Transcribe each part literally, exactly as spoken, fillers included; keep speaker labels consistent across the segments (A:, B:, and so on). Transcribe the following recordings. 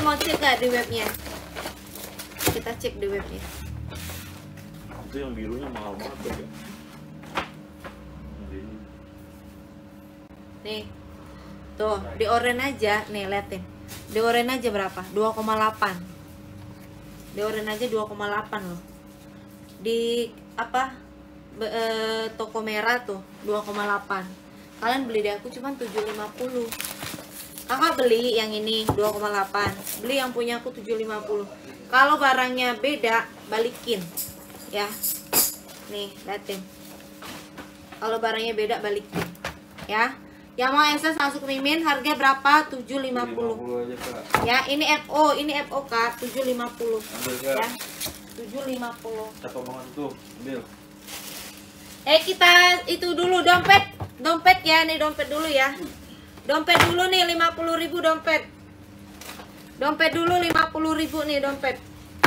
A: mau cek nggak di webnya? Kita cek di webnya.
B: Itu yang birunya mahal banget ya.
A: Nih. Tuh, di oren aja, nih liatin. Di oren aja berapa? dua koma delapan. Di oren aja dua koma delapan loh. Di apa? Be, e, toko merah tuh dua koma delapan. Kalian beli di aku cuma tujuh lima puluh. Kakak beli yang ini dua koma delapan. Beli yang punya aku tujuh lima puluh. Kalau barangnya beda, balikin. Ya. Nih, liatin. Kalau barangnya beda, balikin. Ya. Yang mau S S langsung ke Mimin, harga berapa? tujuh lima puluh. Ya, ini F O, ini F O Kak, tujuh lima puluh. Ya. tujuh lima puluh.
B: Siapa banget tuh? Ambil.
A: Eh, kita itu dulu dompet. Dompet ya, nih dompet dulu ya. Dompet dulu nih lima puluh ribu dompet. Dompet dulu lima puluh ribu nih dompet.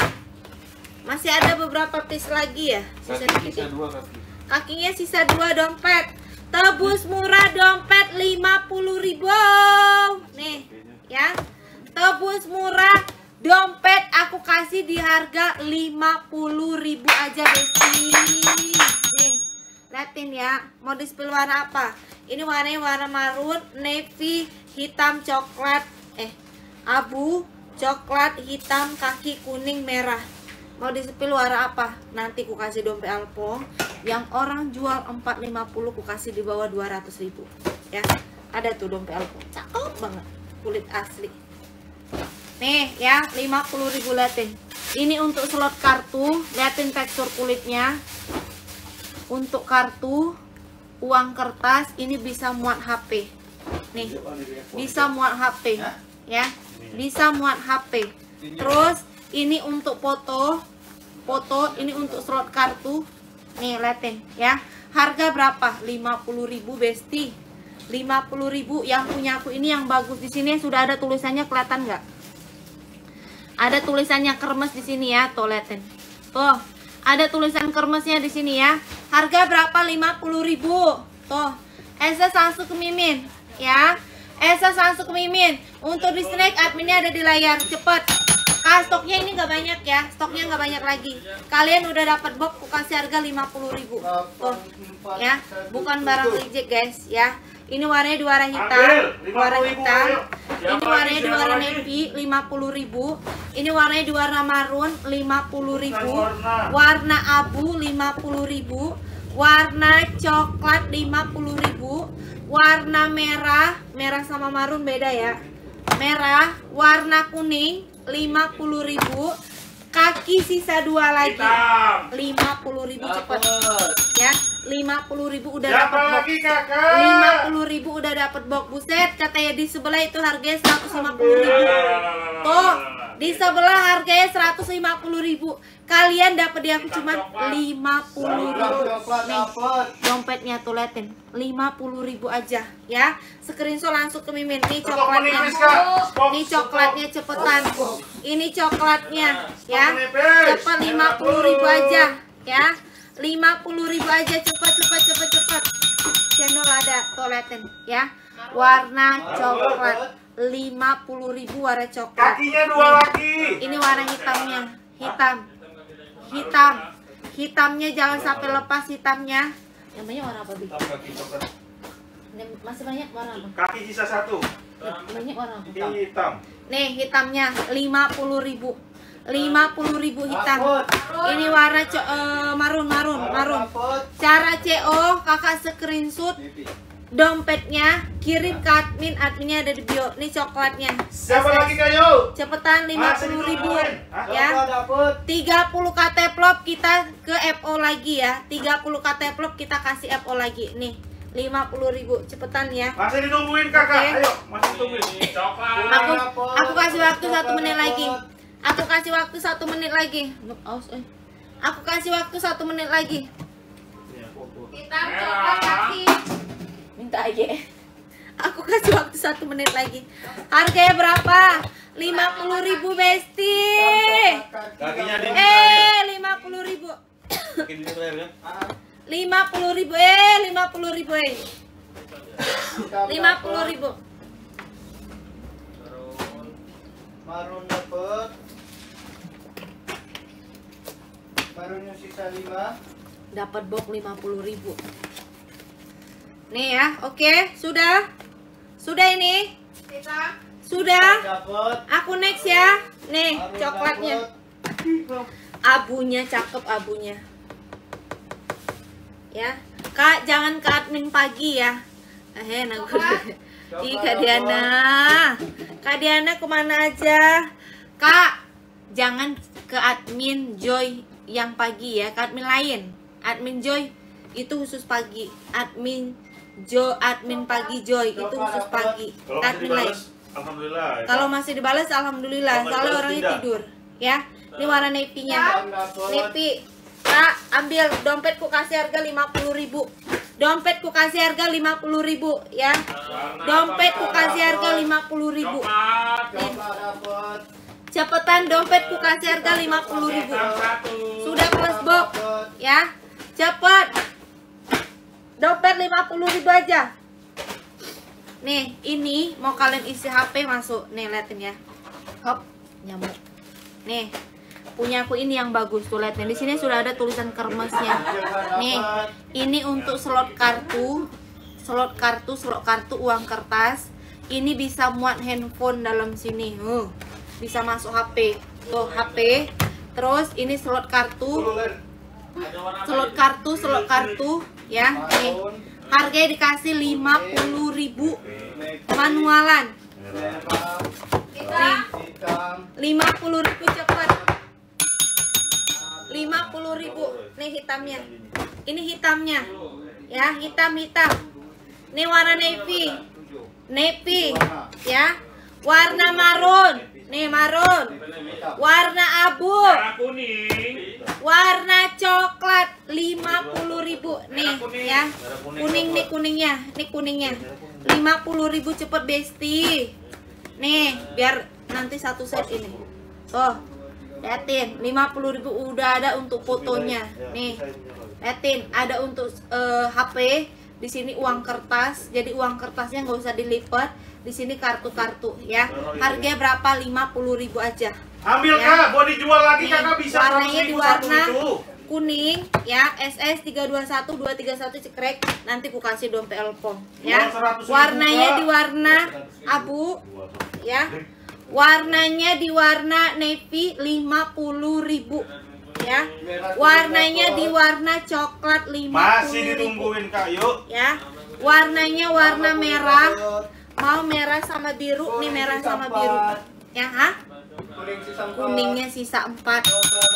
A: Masih ada beberapa piece lagi ya. Sisa
B: Kaki sisa dua kaki.
A: Kakinya sisa dua dompet. Tebus murah dompet lima puluh ribu. Nih, ya. Tebus murah dompet aku kasih di harga lima puluh ribu aja, Besti. Nih, liatin ya. Mau di spill warna apa? Ini warnanya warna marun, navy, hitam, coklat, eh, abu, coklat, hitam, kaki kuning, merah. Mau di spill warna apa? Nanti ku kasih dompet Alpong. Yang orang jual empat lima puluh ku kasih di bawah dua ratus ribu. Ya, ada tuh dompet Alpong. Cakep banget, kulit asli. Nih ya, lima puluh ribu liatin. Ini untuk slot kartu, liatin tekstur kulitnya. Untuk kartu, uang kertas, ini bisa muat H P. Nih, bisa muat H P. Ya, bisa muat H P. Terus ini untuk foto, foto, ini untuk slot kartu. Nih, liatin ya. Harga berapa? lima puluh ribu, Besti. lima puluh ribu. Yang punya aku ini yang bagus di sini sudah ada tulisannya, kelihatan nggak? Ada tulisannya kermes di sini ya, tuh liatin. Tuh, ada tulisan kermesnya di sini ya. Harga berapa? lima puluh ribu. Tuh, S S langsung ke Mimin ya. S S langsung ke Mimin. Untuk di snack adminnya ada di layar, cepet. Ah, stoknya ini nggak banyak ya, stoknya nggak banyak lagi. Kalian udah dapat box, aku kasih harga lima puluh ribu. Tuh, ya, bukan barang reject guys ya. Ini warnanya di warna hitam, warna hitam. Ini warnanya di warna navy, lima puluh ribu. Ini warnanya di warna marun, lima puluh ribu. Warna abu, lima puluh ribu. Warna coklat, lima puluh ribu. Warna merah, merah sama marun beda ya. Merah, warna kuning, lima puluh ribu. Kaki sisa dua lagi, lima puluh ribu, cepet ya. Lima puluh ribu udah dapat box. Lima puluh ribu udah dapat box. Buset, katanya di sebelah itu harganya seratus lima puluh ribu. Tuh, di sebelah harganya seratus lima puluh ribu. Kalian dapat di aku cuma lima puluh ribu. Nih, dompetnya tuh liatin, lima puluh ribu aja ya. Screenshot langsung ke Mimin. Nih coklatnya, nih coklatnya cepetan. Ini coklatnya ya, cepet lima puluh ribu aja ya. Lima puluh ribu aja, cepet cepet cepet cepet. Channel ada, tuh liatin ya. Warna coklat, lima puluh ribu warna coklat.
B: Kakinya dua lagi.
A: Ini warna hitamnya, hitam. Hitam, hitamnya jangan sampai lepas hitamnya. Yang banyak warna apa, Bi? Masih banyak warna apa?
B: Kaki sisa satu.
A: Banyak warna apa?
B: Hitam.
A: Nih hitamnya lima puluh ribu. lima puluh ribu hitam. Ini warna uh, marun marun marun. Cara C O, kakak screenshot dompetnya, kirim ke admin, adminnya ada di bio. Nih coklatnya.
B: Siapa lagi kayu?
A: Cepetan lima puluh ribu ya. tiga puluh K T plop kita ke F O lagi ya. tiga puluh K T plop kita kasih F O lagi. Nih, lima puluh ribu, cepetan ya.
B: Masih ditungguin kakak.
A: Okay.
B: Ayo, masih ditungguin.
A: Aku aku kasih waktu satu menit lagi. Aku kasih waktu satu menit lagi. Aku kasih waktu satu menit lagi. Kita coklat kaki. Minta aja. Aku kasih waktu satu menit lagi. Harganya berapa? lima puluh ribu, Besti. Eh, lima puluh ribu. lima puluh ribu, eh, lima puluh ribu, eh. lima puluh ribu.
C: Marun dapat. Marunnya sisa lima.
A: Dapat box lima puluh ribu. Nih ya, oke, sudah. Sudah ini. Sudah.
C: Dapat.
A: Aku next ya. Nih,
C: Marun
A: coklatnya.
C: dapat.
A: Abunya cakep abunya. Ya. Kak, jangan ke admin pagi ya. Eh, nagu. Ih, Kak Diana. Kak Diana kemana aja? Kak, jangan ke admin Joy yang pagi ya, ke admin lain. Admin Joy itu khusus pagi. Admin Jo, admin pagi Joy itu khusus pagi.
B: Kalau masih
A: Admin lain.
B: dibalas, alhamdulillah. ya,
A: Kalau
B: Kak.
A: masih dibalas alhamdulillah.
B: Kalau nggak
A: Soalnya
B: dibalas,
A: orangnya
B: tidak.
A: tidur, ya. Ini warna nepinya.
C: Dapat.
A: Nepi. Kak, ambil dompetku kasih harga lima puluh ribu. Dompetku kasih harga lima puluh ribu ya. Dompetku kasih harga lima puluh ribu. Nih,
C: Coklat dapat.
A: cepetan dompetku kasih harga lima puluh ribu. Sudah plus box ya. Cepet. Dompet lima puluh ribu aja. Nih, ini mau kalian isi H P masuk. Nih, liatin ya. Hop, nyamuk. Nih, punya aku ini yang bagus tuh, lihat nih. Di sini sudah ada tulisan kermasnya. Nih, ini untuk slot kartu, slot kartu, slot kartu uang kertas. Ini bisa muat handphone dalam sini. Uh, bisa masuk H P. Tuh, H P. Terus ini slot kartu. Slot kartu, slot kartu ya. Nih. Harganya dikasih lima puluh ribu manualan.
C: Merah.
A: Nih,
C: Hitam.
A: lima puluh ribu cepat. lima puluh ribu. Nih hitamnya. Ini hitamnya. Ya, hitam-hitam. Nih warna navy. Navy, ya. Warna marun. Nih marun. Warna abu.
B: kuning.
A: Warna coklat lima puluh ribu. Nih, ya. Kuning nih kuningnya. Nih kuningnya. lima puluh ribu cepet Besti. Nih, biar nanti satu set ini. Tuh. Liatin, lima puluh ribu udah ada untuk fotonya. Nih. Liatin, ada untuk eh, H P. Di sini uang kertas. Jadi uang kertasnya nggak usah dilipat. Di sini kartu-kartu ya. Harganya berapa? lima puluh ribu aja.
B: Ambil
A: Ya.
B: Kak, mau dijual lagi
A: Nih,
B: Kakak bisa
A: warnanya
B: seratus
A: di
B: ribu satu
A: warna
B: itu.
A: kuning ya, S S tiga dua satu dua tiga satu cekrek. Nanti ku kasih dompet Elpong ya.
B: Jual seratus ribu,
A: Warnanya
B: Kak.
A: di warna abu ya. Warnanya di warna navy lima puluh ribu ya. Warnanya di warna coklat lima
B: Masih
A: puluh ribu
B: ditungguin Kak, yuk.
A: ya. Warnanya warna merah. Mau merah sama biru nih, merah sama biru. Ya, ha?
C: Kuning sisa empat.
A: Kuningnya sisa empat.
C: Coklat